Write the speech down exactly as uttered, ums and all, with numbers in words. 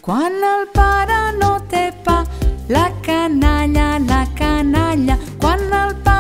Quan el pare no té pa, la canalla, la canalla. Quan el pare